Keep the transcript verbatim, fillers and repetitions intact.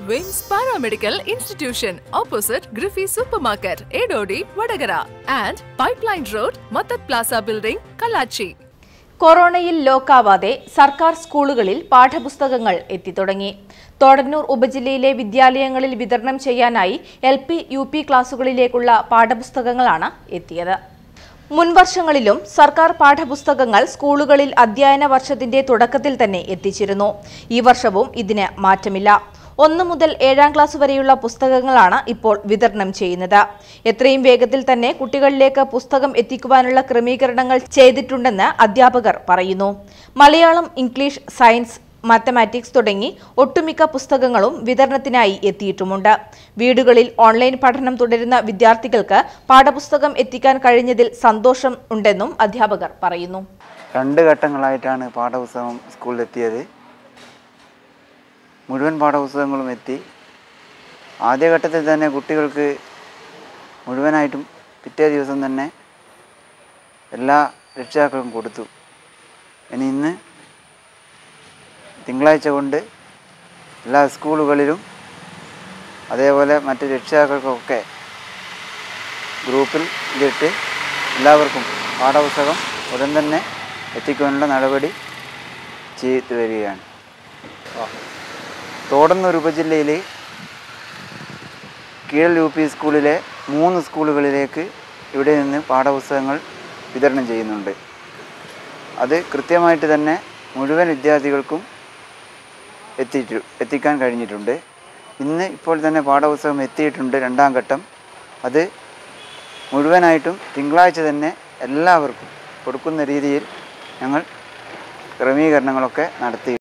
Wings Paramedical Institution, opposite Griffey Supermarket, Edodi, Vadagara, and Pipeline Road, Mattat Plaza Building, Kalachi. കൊറോണയിൽ ലോക്കാവാതെ സർക്കാർ സ്കൂളുകളിൽ പാഠപുസ്തകങ്ങൾ എത്തിത്തുടങ്ങി. തോടന്നൂർ ഉപജില്ലയിലെ വിദ്യാലയങ്ങളിൽ വിതരണം ചെയ്യാനായി എൽ പി യു പി ക്ലാസുകളിലേക്കുള്ള പാഠപുസ്തകങ്ങളാണ് എത്തിയത്. മുൻവർഷങ്ങളിലും സർക്കാർ പാഠപുസ്തകങ്ങൾ സ്കൂളുകളിൽ അധ്യയന വർഷത്തിന്റെ തുടക്കത്തിൽ തന്നെ എത്തിച്ചിരുന്നു. ഈ വർഷവും ഇതിന് മാറ്റമില്ല. ഒന്ന് മുതൽ ഏഴാം ക്ലാസ് വരെയുള്ള പുസ്തകങ്ങളാണ് ഇപ്പോൾ വിതരണം ചെയ്യുന്നത്. എത്രയും വേഗത്തിൽ തന്നെ കുട്ടികളിലേക്ക് പുസ്തകം എത്തിക്കുവാനുള്ള ക്രമീകരണങ്ങൾ ചെയ്തിട്ടുണ്ടെന്ന് അധ്യാപകർ പറയുന്നു. മലയാളം, ഇംഗ്ലീഷ്, സയൻസ്, മാത്തമാറ്റിക്സ് തുടങ്ങി ഒട്ടുമിക്ക പുസ്തകങ്ങളും വിതരണത്തിനായി എത്തിയിട്ടുമുണ്ട്. വീടുകളിൽ ഓൺലൈൻ പഠനം തുടരുന്ന വിദ്യാർത്ഥികൾക്ക് പാഠപുസ്തകം എത്തിക്കാൻ കഴിഞ്ഞതിൽ സന്തോഷം ഉണ്ടെന്നും അധ്യാപകർ പറയുന്നു. രണ്ട് ഘട്ടങ്ങളായിട്ടാണ് പാഠപുസ്തകം സ്കൂളിലെത്തിയത്. മുഴുവൻ പാഠപുസ്തകങ്ങളും എത്തി. ആദ്യഘട്ടത്തിൽ തന്നെ കുട്ടികൾക്ക് മുഴുവനായിട്ടും പിറ്റേ ദിവസം തന്നെ എല്ലാ രക്ഷിതാക്കൾക്കും കൊടുത്തു. ഇനി ഇന്ന് തിങ്കളാഴ്ച കൊണ്ട് എല്ലാ സ്കൂളുകളിലും അതേപോലെ മറ്റ് രക്ഷിതാക്കൾക്കൊക്കെ ഗ്രൂപ്പിൽ ഇതിട്ട് എല്ലാവർക്കും പാഠപുസ്തകം ഉടൻ തന്നെ എത്തിക്കാനുള്ള നടപടി ചെയ്തു വരികയാണ്. തോടന്നൂർ ഉപജില്ലയിൽ കീഴൽ യു പി സ്കൂളിലെ മൂന്ന് സ്കൂളുകളിലേക്ക് ഇവിടെ നിന്ന് പാഠപുസ്തകങ്ങൾ വിതരണം ചെയ്യുന്നുണ്ട്. അത് കൃത്യമായിട്ട് തന്നെ മുഴുവൻ വിദ്യാർത്ഥികൾക്കും എത്തിയിട്ടു എത്തിക്കാൻ കഴിഞ്ഞിട്ടുണ്ട്. ഇന്ന് ഇപ്പോൾ തന്നെ പാഠപുസ്തകം എത്തിയിട്ടുണ്ട് രണ്ടാം ഘട്ടം. അത് മുഴുവനായിട്ടും തിങ്കളാഴ്ച തന്നെ എല്ലാവർക്കും കൊടുക്കുന്ന രീതിയിൽ ഞങ്ങൾ ക്രമീകരണങ്ങളൊക്കെ നടത്തി.